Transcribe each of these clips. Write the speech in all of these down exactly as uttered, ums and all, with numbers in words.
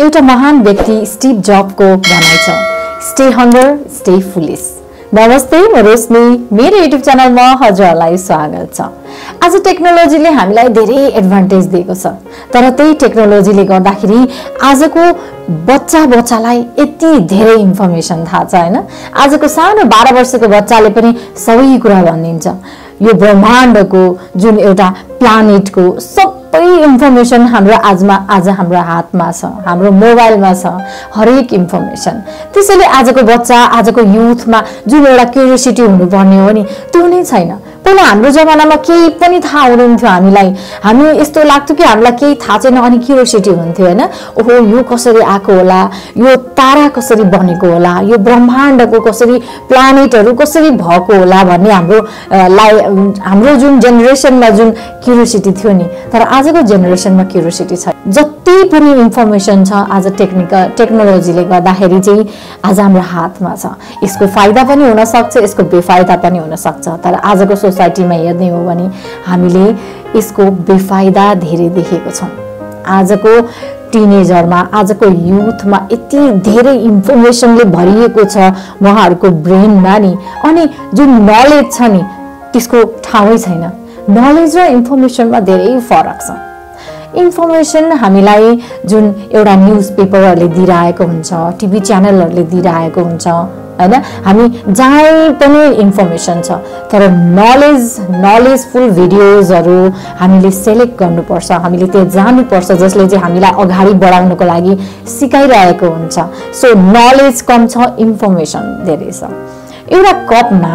एउटा महान व्यक्ति स्टिभ जबको भनाइ छ, स्टे हंगर स्टे फुलिश। नमस्ते, म रोशनी, मेरो युट्युब च्यानलमा हजुरहरूलाई स्वागत छ। आज टेक्नोलोजीले हामीलाई धेरै एडभान्टेज दिएको छ, तर त्यही टेक्नोलोजीले गर्दाखेरि आजको बच्चा बच्चालाई यति धेरै इन्फर्मेसन थाहा छ हैन। आजको सानो बाह्र वर्षको बच्चाले पनि सबै कुरा भनिदिन्छ। यो ब्रह्माण्डको जुन एउटा प्लानेटको सबै इन्फर्मेसन हाम्रो आजमा आज हाम्रो हातमा छ, हाम्रो मोबाइलमा छ, हरेक इन्फर्मेसन। त्यसैले आजको बच्चा, आजको युथमा जुन एउटा क्युरियोसिटी हुनुपर्ने हो नि, त्यो नै छैन। पहिला हाम्रो जमानामा केही पनि थाहा हुँदैन थियो हामीलाई। हामी यस्तो लाग्थ्यो कि हामीलाई केही थाहा छैन अनि क्युरियोसिटी हुन्थ्यो हैन। ओहो, यो कसरी आएको होला, यो तारा कसरी बनेको होला, यो ब्रह्माण्डको कसरी प्लानेटहरु कसरी भएको होला भन्ने हाम्रो लाई हाम्रो जुन जेनेरेसनमा जुन क्युरियोसिटी थियो नि, तर आजको जेनेरेसनमा क्युरियोसिटी छ। जति पनि इन्फर्मेसन छ आज टेक्निकल टेक्नोलोजीले गर्दाखेरि चाहिँ आज हाम्रो हातमा छ। यसको फाइदा पनि हुन सक्छ, यसको बेफाइदा पनि हुन सक्छ। तर आजको सोसाइटीमा हेर्ने हो भने हामीले यसको बेफाइदा धेरै देखेको छौं। आजको टिनेजरमा, आजको युथमा यति धेरै इन्फर्मेसनले भरिएको छ उहाँहरुको ब्रेनमा नि, अनि जुन नलेज छ नि त्यसको ठाउँै छैन। नलेज र इन्फर्मेसनमा धेरै फरक छ। इन्फर्मेसन हामीलाई जुन एउटा न्यूज पेपरहरुले दिइरहेको हुन्छ, टिभी च्यानलहरुले दिइरहेको हुन्छ हैन, हामी जहाँ पनि इन्फर्मेसन छ। तर नलेज नलेजफुल भिडियोजहरु हामीले सेलेक्ट गर्नुपर्छ, हामीले त्यो जान्नुपर्छ, जसले चाहिँ हामीलाई अगाडि बढाउनको लागि सिकाइरहेको हुन्छ। सो नलेज कम छ, इन्फर्मेसन धेरै छ। एउटा कपमा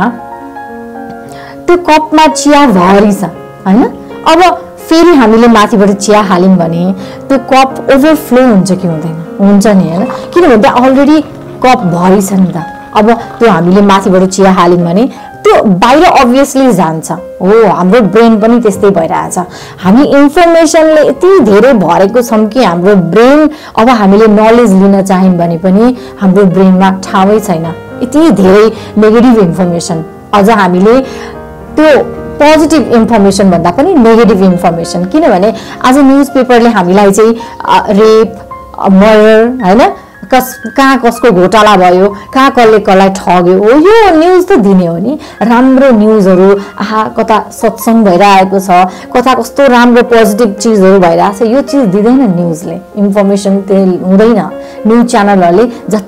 त्यो कपमा चिया भरि छ हैन, अब फेरि हामीले माथिबाट चिया हाल्यौं भने त्यो कप ओभरफ्लो हुन्छ कि हुँदैन? हुन्छ नि हैन, किनभने त्यहाँ अलरेडी कप भरि छ नि त। अब त्यो हामीले माथिबाट चिया हाल्यौं भने त्यो बाहिर अभियसली जान्छ। हो, हाम्रो ब्रेन पनि त्यस्तै भइरहेछ। हामी इन्फर्मेसनले यति धेरै भरेको छौं कि हाम्रो ब्रेन, अब हामीले नलेज लिन चाह्यौं भने पनि हाम्रो ब्रेनमा ठाउँै छैन। यति धेरै नेगेटिभ इन्फर्मेसन, अझ हामीले त्यो पोजिटिभ इन्फर्मेसन भन्दा पनि नेगेटिभ इन्फर्मेसन। किनभने आज न्यूज पेपरले हामीलाई चाहिँ रेप, मर्डर हैन, कस कहाँ कसको घोटाला भयो, कहाँ कसले कसलाई ठग्यो, हो यो न्यूज त दिने हो नि। राम्रो न्यूजहरु, आहा कता सत्संग भइरहेको छ, कता कस्तो राम्रो पोजिटिभ चीजहरु भइरहेछ, यो चीज दिदैन न्यूजले। इन्फर्मेसन त्यो हुँदैन। न्यूज च्यानलहरुले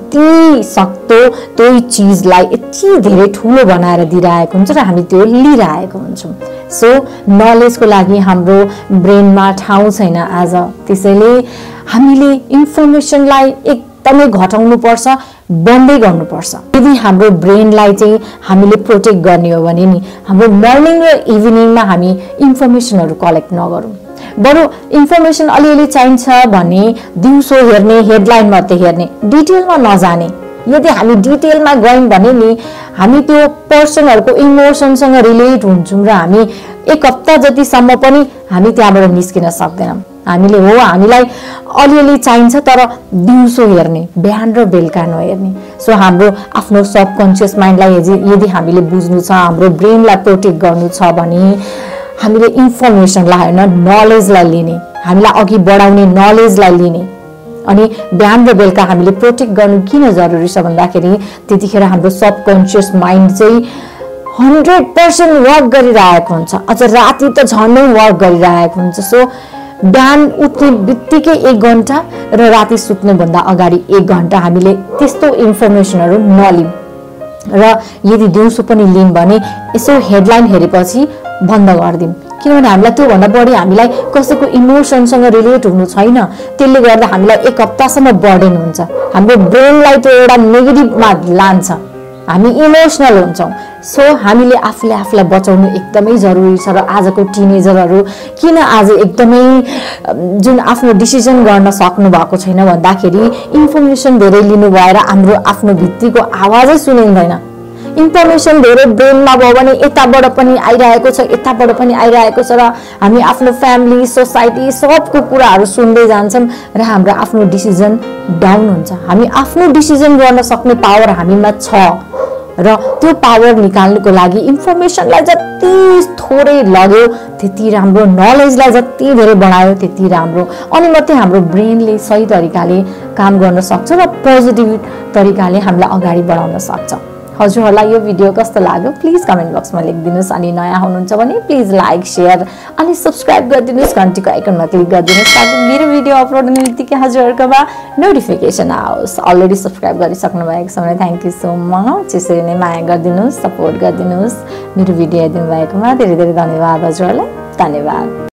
जति सक्दो त्यही चीजलाई यति धेरै ठूलो बनाएर दिइरहेको हुन्छ र हामी त्यो लिइरहेको हुन्छौं। सो नलेजको लागि हाम्रो ब्रेनमा ठाउँ छैन आज। त्यसैले हामीले इन्फर्मेसनलाई एकदमै घटाउनु पर्छ, बन्दै गर्नु पर्छ। यदि हाम्रो ब्रेनलाई चाहिँ हामीले प्रोटेक्ट गर्ने हो भने नि हाम्रो मर्निङ र इभिनिङमा हामी इन्फर्मेसनहरु कलेक्ट नगरौं। बरु इन्फर्मेसन अलिअलि चाहिन्छ भने दिउँसो हेर्ने, हेडलाइन मात्रै हेर्ने, डिटेलमा नजाने। यदि हामी डिटेलमा गयौं भने नि हामी त्यो पर्सनहरुको इमोसनसँग रिलेट हुन्छौं र हामी एक हप्ता जतिसम्म पनि हामी त्यहाँबाट निस्किन सक्दैनौं। हामीले हो हामीलाई अलिअलि चाहिन्छ तर दिउँसो हेर्ने, बिहान र बेलुका नहेर्ने। सो हाम्रो आफ्नो सबकन्सियस माइन्डलाई यदि हामीले बुझ्नु छ, हाम्रो ब्रेनलाई प्रोटेक्ट गर्नु छ भने हामीले इन्फर्मेसनलाई हैन, नलेजलाई लिने, हामीलाई अघि बढाउने नलेजलाई लिने। अनि बिहान र बेलुका हामीले प्रोटेक्ट गर्नु किन जरुरी छ भन्दाखेरि त्यतिखेर हाम्रो सबकन्सियस माइन्ड चाहिँ हन्ड्रेड पर्सेंट वर्क गरिरहेको हुन्छ, अझ राति त झनै वर्क गरिरहेको हुन्छ। सो बिहान उठ्ने बित्तिकै एक घण्टा र राति सुत्ने भन्दा अगाडि एक घण्टा हामीले त्यस्तो इन्फर्मेसनहरु नलिउँ, र यदि दिउँसो पनि लिउँ भने यसो हेडलाइन हेरेपछि बन्द गर्दिउँ। किनभने हामीलाई त्यो भन्दा बढी हामीलाई कसैको इमोसनसँग रिलेट हुनु छैन। त्यसले गर्दा हामीलाई एक हप्तासम्म बर्डन हुन्छ। हाम्रो ब्रेनलाई त्यो एउटा नेगेटिभमा लान्छ, हामी इमोसनल हुन्छौं। सो हामीले आफूले आफूलाई बचाउनु एकदमै जरुरी छ। र आजको टिनेजरहरु किन आज एकदमै जुन आफ्नो डिसिजन गर्न सक्नु भएको छैन भन्दाखेरि इन्फर्मेसन धेरै लिनु भएर हाम्रो आफ्नो भित्तिको आवाजै सुनिँदैन। इन्फर्मेसन धेरै ब्रेनमा भयो भने यताबाट पनि आइरहेको छ, यताबाट पनि आइरहेको छ, र हामी आफ्नो फ्यामिली, सोसाइटी सबको कुराहरु सुन्दै जान्छौं र हाम्रो आफ्नो डिसिजन डाउन हुन्छ। हामी आफ्नो डिसिजन गर्न सक्ने पावर हामीमा छ, र त्यो पावर निकाल्नुको लागि इन्फर्मेसनलाई जति थोरै लग्यो त्यति राम्रो, नलेजलाई जति धेरै बढायो त्यति राम्रो, अनि मात्रै हाम्रो ब्रेनले सही तरिकाले काम गर्न सक्छ र पोजिटिभ तरिकाले हामीलाई अगाडि बढाउन सक्छ। हजुरहरूलाई यो भिडियो कस्तो लाग्यो प्लिज कमेन्ट बक्समा लेखिदिनुहोस्, अनि नयाँ हुनुहुन्छ भने प्लिज लाइक सेयर अनि सब्सक्राइब गरिदिनुहोस्, घन्टीको आइकनमा क्लिक गरिदिनुहोस् ताकि मेरो भिडियो अपलोड हुने बित्तिकै हजुरहरूकोमा नोटिफिकेसन आओस्। अलरेडी सब्सक्राइब गरिसक्नु भएको छ भने थ्याङ्क यू सो मच। यसरी नै माया गरिदिनुहोस्, सपोर्ट गरिदिनुहोस्। मेरो भिडियो हेरिदिनु भएकोमा धेरै धेरै धन्यवाद। हजुरहरूलाई धन्यवाद।